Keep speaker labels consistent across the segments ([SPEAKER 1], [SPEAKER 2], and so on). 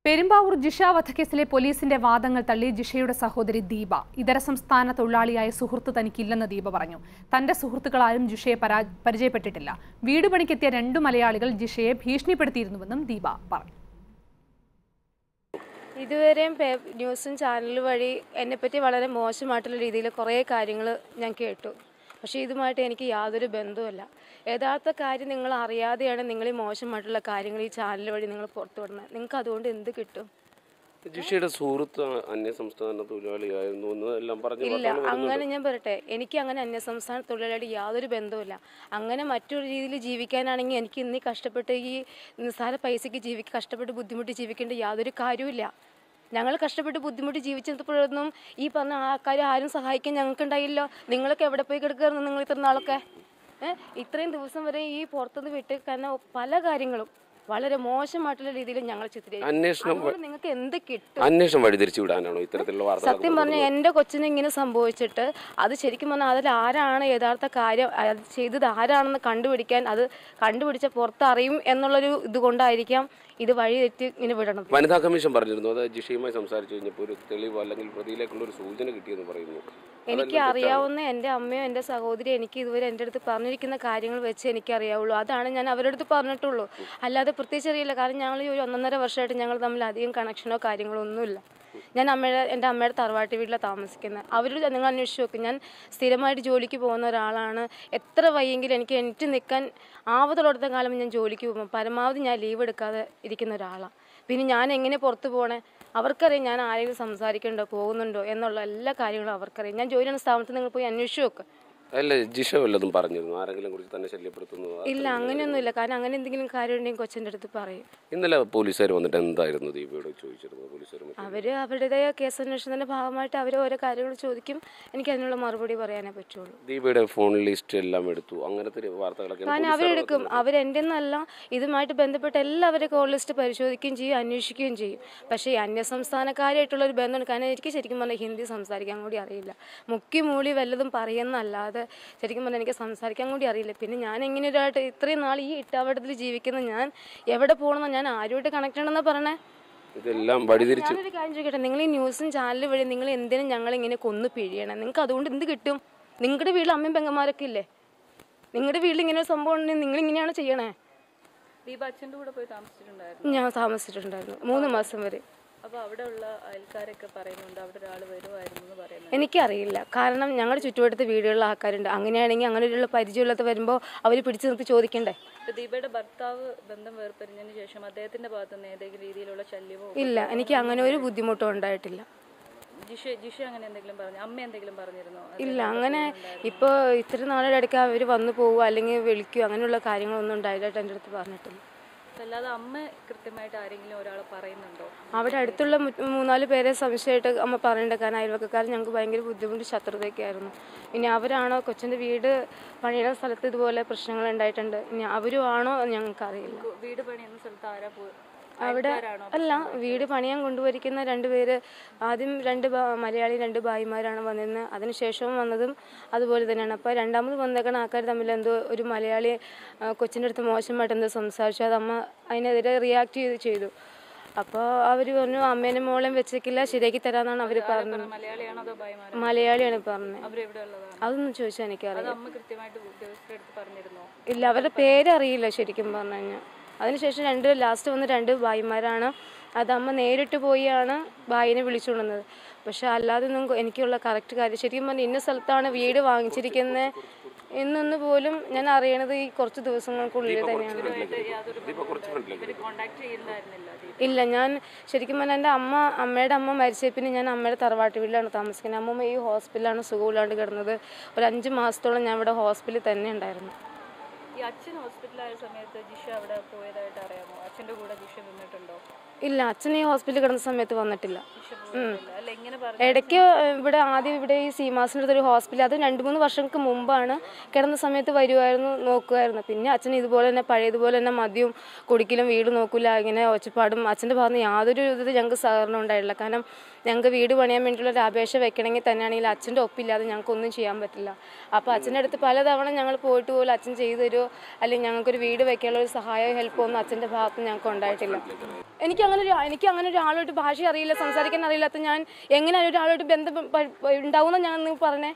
[SPEAKER 1] പെരുമ്പാവൂർ ജിഷ വധക്കേസിലെ പോലീസിന്റെ വാദങ്ങൾ തള്ളി ജിഷയുടെ സഹോദരി ദീപ. ഇതര സംസ്ഥാന തൊഴിലാളിയായ സുഹൃത്ത് തനിക്കില്ലെന്ന് ദീപ പറഞ്ഞു. തന്റെ സുഹൃത്തുക്കളാരും ജിഷയെ പരിചയപ്പെട്ടിട്ടില്ല. വീട് പണിക്കെത്തിയ 2 മലയാളികൾ ജിഷയെ ഭീഷണിപ്പെടുത്തിയിരുന്നുവെന്നും ദീപ പറഞ്ഞു.
[SPEAKER 2] ഇതുവരെയും ന്യൂസും ചാനൽ വഴി എന്നെപ്പറ്റി വളരെ മോശമായിട്ടുള്ള രീതിയിൽ കുറേ കാര്യങ്ങൾ ഞാൻ കേട്ടു. പക്ഷേ ഇതുമായിട്ട് എനിക്ക് യാതൊരു ബന്ധവുമില്ല. യഥാർത്ഥ കാര്യം നിങ്ങൾ അറിയാതെയാണ് നിങ്ങൾ ഈ മോശമായിട്ടുള്ള കാര്യങ്ങൾ ഈ ചാനൽ വഴി നിങ്ങൾ പുറത്തു വിടുന്നത്. നിങ്ങൾക്ക് അതുകൊണ്ട് എന്ത് കിട്ടും?
[SPEAKER 3] ജിഷയുടെ സുഹൃത്ത് അന്യസംസ്ഥാന തൊഴിലാളിയായിരുന്നു എന്നെല്ലാം പറഞ്ഞു.
[SPEAKER 2] ഇല്ല, അങ്ങനെ ഞാൻ പറയട്ടെ, എനിക്ക് അങ്ങനെ അന്യസംസ്ഥാന തൊഴിലാളിയായിട്ട് യാതൊരു ബന്ധവുമില്ല. അങ്ങനെ മറ്റൊരു രീതിയിൽ ജീവിക്കാനാണെങ്കിൽ എനിക്ക് ഇന്നീ കഷ്ടപ്പെട്ട് ഈ നിസ്സാര പൈസയ്ക്ക് കഷ്ടപ്പെട്ട് ബുദ്ധിമുട്ടി ജീവിക്കേണ്ട യാതൊരു കാര്യവുമില്ല. ഞങ്ങൾ കഷ്ടപ്പെട്ട് ബുദ്ധിമുട്ടി ജീവിച്ചപ്പോഴൊന്നും ഈ പറഞ്ഞ ആൾക്കാരും ആരും സഹായിക്കാൻ ഞങ്ങൾക്കുണ്ടായില്ലോ. നിങ്ങളൊക്കെ എവിടെ പോയി കിടക്കായിരുന്നു? നിങ്ങൾ ഇത്ര നാളൊക്കെ ഇത്രയും ദിവസം വരെ ഈ പുറത്തുനിന്ന് വിട്ട് കാരണം പല കാര്യങ്ങളും വളരെ മോശമായിട്ടുള്ള രീതിയിൽ ഞങ്ങൾ ചിത്രീകരിക്കും. നിങ്ങൾക്ക് എന്ത് കിട്ടും?
[SPEAKER 3] അന്വേഷണം വഴിതിരിച്ചു വിടാനാണോ ഇത്തരത്തിലുള്ള വാർത്ത?
[SPEAKER 2] സത്യം പറഞ്ഞാൽ എൻ്റെ കൊച്ചിനെ ഇങ്ങനെ സംഭവിച്ചിട്ട് അത് ശരിക്കും പറഞ്ഞാൽ അതിൽ ആരാണ് യഥാർത്ഥ കാര്യം അത് ചെയ്തത് ആരാണെന്ന് കണ്ടുപിടിക്കാൻ, അത് കണ്ടുപിടിച്ച പുറത്തറിയും എന്നുള്ളൊരു ഇതുകൊണ്ടായിരിക്കാം ഇത് വഴി തെറ്റി ഇങ്ങനെ വിടണം.
[SPEAKER 3] വനിതാ കമ്മീഷൻ പറഞ്ഞിരുന്നു അത് ജിഷയുമായി സംസാരിച്ചു കഴിഞ്ഞപ്പോൾ ഒരു തെളിവോ അല്ലെങ്കിൽ പ്രതിയിലേക്കുള്ള ഒരു സൂചന കിട്ടിയെന്ന് പറയുന്നു.
[SPEAKER 2] എനിക്ക് അറിയാവുന്ന എൻ്റെ അമ്മയോ എൻ്റെ സഹോദരി എനിക്ക് ഇതുവരെ എൻ്റെ അടുത്ത് പറഞ്ഞിരിക്കുന്ന കാര്യങ്ങൾ വെച്ച് എനിക്കറിയാവുള്ളൂ. അതാണ് ഞാൻ അവരുടെ അടുത്ത് പറഞ്ഞിട്ടുള്ളൂ. അല്ലാതെ പ്രത്യേകിച്ച് അറിയില്ല. കാരണം ഞങ്ങൾ ഈ ഒരു 1.5 വർഷമായിട്ട് ഞങ്ങൾ തമ്മിൽ അധികം കണക്ഷനോ കാര്യങ്ങളോ ഒന്നുമില്ല. ഞാൻ എൻ്റെ അമ്മയുടെ തറവാട്ടി വീട്ടിലാണ് താമസിക്കുന്നത്. അവരോട് നിങ്ങൾ അന്വേഷിച്ച് നോക്കും. ഞാൻ സ്ഥിരമായിട്ട് ജോലിക്ക് പോകുന്ന ഒരാളാണ്. എത്ര വയ്യെങ്കിലും എനിക്ക് നിൽക്കാൻ ആവതുള്ളിടത്ത കാലം ഞാൻ ജോലിക്ക് പോകുമ്പോൾ പരമാവധി ഞാൻ ലീവ് എടുക്കാതെ ഇരിക്കുന്ന ഒരാളാണ്. പിന്നെ ഞാൻ എങ്ങനെ പുറത്ത് പോകണേ? അവർക്കറിയാം ഞാൻ ആരെങ്കിലും സംസാരിക്കുന്നുണ്ടോ പോകുന്നുണ്ടോ എന്നുള്ള എല്ലാ കാര്യങ്ങളും അവർക്കറിയാം. ഞാൻ ജോലിയുടെ സ്ഥാപനത്തിൽ നിങ്ങൾ പോയി അന്വേഷിച്ച് നോക്ക്.
[SPEAKER 3] അല്ല, ജിഷ വല്ലതും പറഞ്ഞിരുന്നു ആരെങ്കിലും കുറിച്ച് തന്നെ ശല്യപ്പെടുത്തുന്നു?
[SPEAKER 2] ഇല്ല, അങ്ങനെയൊന്നുമില്ല. കാരണം അങ്ങനെ എന്തെങ്കിലും കാര്യം ഉണ്ടെങ്കിൽ കൊച്ചിൻ്റെ അടുത്ത് പറയും.
[SPEAKER 3] ഇന്നലെ പോലീസുകാർ വന്നിട്ട് എന്തായിരുന്നു ദീപയോട് ചോദിച്ചിരുന്നു?
[SPEAKER 2] അവർ അവരുടേതായ കേസ് അന്വേഷണത്തിന്റെ ഭാഗമായിട്ട് അവർ ഓരോ കാര്യങ്ങൾ ചോദിക്കും. എനിക്ക് അതിനുള്ള മറുപടി പറയാനേ പറ്റുള്ളൂ.
[SPEAKER 3] ദീപയുടെ ഫോൺ ലിസ്റ്റ് എല്ലാം എടുത്തു, അങ്ങനത്തെ വാർത്തകളൊക്കെ
[SPEAKER 2] കാരണം അവരെടുക്കും. അവരെൻ്റെ എന്നല്ല, ഇതുമായിട്ട് ബന്ധപ്പെട്ട എല്ലാവരുടെ കോൾ ലിസ്റ്റ് പരിശോധിക്കുകയും ചെയ്യും, അന്വേഷിക്കുകയും ചെയ്യും. പക്ഷേ ഈ അന്യസംസ്ഥാനക്കാരായിട്ടുള്ള ഒരു ബന്ധമുണ്ട്. കാരണം എനിക്ക് ശരിക്കും പറഞ്ഞാൽ ഹിന്ദി സംസാരിക്കാൻ കൂടി അറിയില്ല. മുക്കി മൂളി വല്ലതും പറയുന്നല്ലാതെ ശരിക്കും പറഞ്ഞാൽ എനിക്ക് സംസാരിക്കാൻ കൂടി അറിയില്ല. പിന്നെ ഞാൻ എങ്ങനെ ഒരായിട്ട് ഇത്രയും നാൾ ഈ ഇട്ടാവട്ടത്തിൽ ജീവിക്കുന്ന ഞാൻ എവിടെ പോകണമെന്നോ ഞാൻ ആരുമായിട്ട് കണക്ട് ആണെന്നാണ് പറഞ്ഞേ.
[SPEAKER 3] ഇതെല്ലാം വഴിതിരിച്ചു.
[SPEAKER 2] ഞാനൊരു കാര്യം ചോദിക്കട്ടെ, നിങ്ങൾ ഈ ന്യൂസും ചാനലും വഴി നിങ്ങൾ എന്തിനും ഞങ്ങളിങ്ങനെ കൊന്നു പിഴിയണം? നിങ്ങൾക്ക് അതുകൊണ്ട് എന്ത് കിട്ടും? നിങ്ങളുടെ വീട്ടിൽ അമ്മയും പെങ്ങന്മാരൊക്കെ ഇല്ലേ? നിങ്ങളുടെ വീട്ടിൽ ഇങ്ങനെ ഒരു സംഭവം ഉണ്ടെങ്കിൽ നിങ്ങൾ ഇങ്ങനെയാണ് ചെയ്യണേ.
[SPEAKER 4] ദീപ അച്ഛൻ്റെ കൂടെ പോയി താമസിച്ചിട്ടുണ്ടായിരുന്നു?
[SPEAKER 2] ഞാൻ താമസിച്ചിട്ടുണ്ടായിരുന്നു 3 മാസം വരെ.
[SPEAKER 4] അപ്പോൾ അവിടെയുള്ള അയൽക്കാരൊക്കെ പറയുന്നുണ്ട് അവിടെ ഒരാൾ വരുമായിരുന്നു എന്ന് പറയുന്നത്.
[SPEAKER 2] എനിക്കറിയില്ല. കാരണം ഞങ്ങളുടെ ചുറ്റുവട്ടത്ത് വീടുകളിലെ ആൾക്കാരുണ്ട്. അങ്ങനെയാണെങ്കിൽ അങ്ങനെയുള്ള പരിചയമുള്ളത് വരുമ്പോൾ അവർ പിടിച്ചു നിർത്തി ചോദിക്കണ്ടേ?
[SPEAKER 4] ദീപയുടെ ഭർത്താവ് ബന്ധം വേർപിരിഞ്ഞതിന് ശേഷം അദ്ദേഹത്തിന്റെ ഭാഗത്തുനിന്ന് ഏതെങ്കിലും രീതിയിലുള്ള ശല്യമോ?
[SPEAKER 2] ഇല്ല, എനിക്ക് അങ്ങനെ ഒരു ബുദ്ധിമുട്ടും ഉണ്ടായിട്ടില്ല.
[SPEAKER 4] ജിഷ അങ്ങനെ എന്തെങ്കിലും പറഞ്ഞു? അമ്മ എന്തെങ്കിലും പറഞ്ഞിരുന്നോ?
[SPEAKER 2] ഇല്ല, അങ്ങനെ ഇപ്പോൾ ഇത്ര നാളുടെ ഇടയ്ക്ക് അവർ വന്നു പോവുക അല്ലെങ്കിൽ വിളിക്കുകയോ അങ്ങനെയുള്ള കാര്യങ്ങളൊന്നും ഉണ്ടായിട്ടായിട്ട് എൻ്റെ അടുത്ത് പറഞ്ഞിട്ടില്ല.
[SPEAKER 4] അല്ലാതെ അമ്മ കൃത്യമായിട്ട് ആരെങ്കിലും ഒരാളെ പറയുന്നുണ്ടോ?
[SPEAKER 2] അവിടെ അടുത്തുള്ള 3-4 പേരെ സംശയമായിട്ട് അമ്മ പറയണ്ട. കാരണം അയൽവക്കക്കാരൻ ഞങ്ങൾക്ക് ഭയങ്കര ബുദ്ധിമുട്ട് ശത്രുതയൊക്കെ ആയിരുന്നു. ഇനി അവരാണോ കൊച്ചിൻ്റെ വീട് പണിയുന്ന സ്ഥലത്ത് ഇതുപോലെ പ്രശ്നങ്ങൾ ഉണ്ടായിട്ടുണ്ട്, ഇനി അവരും ആണോ ഞങ്ങൾക്കറിയില്ല.
[SPEAKER 4] വീട് പണിയുന്ന സ്ഥലത്ത് ആരാ
[SPEAKER 2] അവിടെ അല്ല, വീട് പണിയാൻ കൊണ്ടുവരിക്കുന്ന 2 പേര്, ആദ്യം 2 മലയാളി 2 ഭായിമാരാണ് വന്നിരുന്നത്. അതിനുശേഷം വന്നതും അതുപോലെ തന്നെയാണ്. അപ്പോൾ രണ്ടാമത് വന്നേക്കണ ആൾക്കാർ തമ്മിൽ എന്തോ ഒരു മലയാളി കൊച്ചിൻ്റെ അടുത്ത് മോശമായിട്ട് എന്തോ സംസാരിച്ചു. അത് അമ്മ അതിനെതിരെ റിയാക്ട് ചെയ്തു. അപ്പോൾ അവർ പറഞ്ഞു അമ്മേനെ മോളെയും വെച്ചേക്കില്ല, ശരിയാക്കി തരാമെന്നാണ് അവർ പറഞ്ഞത്. മലയാളിയാണ് പറഞ്ഞത്. അതൊന്നും ചോദിച്ചാൽ എനിക്കറിയാം. ഇല്ല, അവരുടെ പേരറിയില്ല ശരിക്കും പറഞ്ഞു കഴിഞ്ഞാൽ. അതിനുശേഷം ലാസ്റ്റ് വന്ന് 2 ഭായിമാരാണ്. അത് അമ്മ നേരിട്ട് പോയാണ് ഭായിനെ വിളിച്ചുകൊണ്ടുവന്നത്. പക്ഷെ അല്ലാതൊന്നും എനിക്കുള്ള കറക്റ്റ് കാര്യം ശരിക്കും പറഞ്ഞാൽ ഇന്ന സ്ഥലത്താണ് വീട് വാങ്ങിച്ചിരിക്കുന്നത് എന്നൊന്ന് പോലും ഞാൻ അറിയണത് ഈ കുറച്ച് ദിവസങ്ങൾക്കുള്ളിൽ തന്നെയാണ്. ഇല്ല, ഞാൻ ശരിക്കും പറഞ്ഞാൽ എൻ്റെ അമ്മയുടെ അമ്മ മരിച്ച പിന്നെ ഞാൻ അമ്മയുടെ തറവാട്ട് വീട്ടിലാണ് താമസിക്കുന്നത്. അമ്മമ്മ ഈ ഹോസ്പിറ്റലാണ് സുഖമില്ലാണ്ട് കിടന്നത്. ഒരു 5 മാസത്തോളം ഞാൻ ഇവിടെ ഹോസ്പിറ്റലിൽ തന്നെ ഉണ്ടായിരുന്നു.
[SPEAKER 4] ഈ അച്ഛൻ ഹോസ്പിറ്റലായ സമയത്ത് ജിഷ അവിടെ പോയതായിട്ട് അറിയാമോ? അച്ഛൻ്റെ കൂടെ ജിഷ നിന്നിട്ടുണ്ടോ?
[SPEAKER 2] ഇല്ല, അച്ഛൻ ഈ ഹോസ്പിറ്റലിൽ കിടന്ന സമയത്ത് വന്നിട്ടില്ല. ഇടയ്ക്ക് ഇവിടെ ഈ സീമാസിൻ്റെ അടുത്തൊരു ഹോസ്പിറ്റൽ, അത് 2-3 വർഷങ്ങൾക്ക് മുമ്പാണ്. കിടന്ന സമയത്ത് വരുമായിരുന്നു, നോക്കുമായിരുന്നു. പിന്നെ അച്ഛൻ ഇതുപോലെ തന്നെ പഴയതുപോലെ തന്നെ മദ്യവും കുടിക്കലും വീട് നോക്കില്ല, ഇങ്ങനെ ഒച്ചപ്പാടും. അച്ഛൻ്റെ ഭാഗത്ത് യാതൊരു ഇത് ഞങ്ങൾക്ക് സഹകരണം ഉണ്ടായിട്ടില്ല. കാരണം ഞങ്ങൾക്ക് വീട് പണിയാൻ വേണ്ടിയുള്ള ഒരു അപേക്ഷ വെക്കണമെങ്കിൽ തന്നെയാണെങ്കിൽ അച്ഛൻ്റെ ഒപ്പില്ലാതെ ഞങ്ങൾക്കൊന്നും ചെയ്യാൻ പറ്റില്ല. അപ്പോൾ അച്ഛൻ്റെ അടുത്ത് പലതവണ ഞങ്ങൾ പോയിട്ട് പോലും അച്ഛൻ ചെയ്തു തരുമോ അല്ലെങ്കിൽ ഞങ്ങൾക്കൊരു വീട് വെക്കാനുള്ള ഒരു സഹായമോ ഹെൽപ്പോ ഒന്നും അച്ഛൻ്റെ ഭാഗത്ത് നിന്ന് ഞങ്ങൾക്ക് ഉണ്ടായിട്ടില്ല. എനിക്ക് അങ്ങനെ ഒരാളോട്ട് ഭാഷ അറിയില്ല, സംസാരിക്കാൻ അറിയില്ലാത്ത ഞാൻ എങ്ങനെ ഒരാളോട്ട് ബന്ധം ഉണ്ടാവുമെന്ന് ഞാൻ നിങ്ങൾ പറഞ്ഞേ.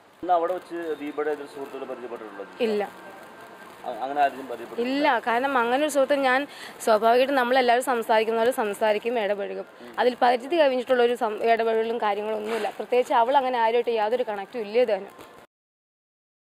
[SPEAKER 2] ഇല്ല ഇല്ല, കാരണം അങ്ങനെ ഒരു സുഹൃത്ത് ഞാൻ സ്വാഭാവികമായിട്ടും നമ്മളെല്ലാവരും സംസാരിക്കുന്ന പോലെ സംസാരിക്കും, ഇടപഴകും. അതിൽ പരിധി കവിഞ്ഞിട്ടുള്ളൊരു ഇടപെടലും കാര്യങ്ങളൊന്നുമില്ല. പ്രത്യേകിച്ച് അവൾ അങ്ങനെ ആരുമായിട്ട് യാതൊരു കണക്റ്റും ഇല്ല. ഇത് തന്നെ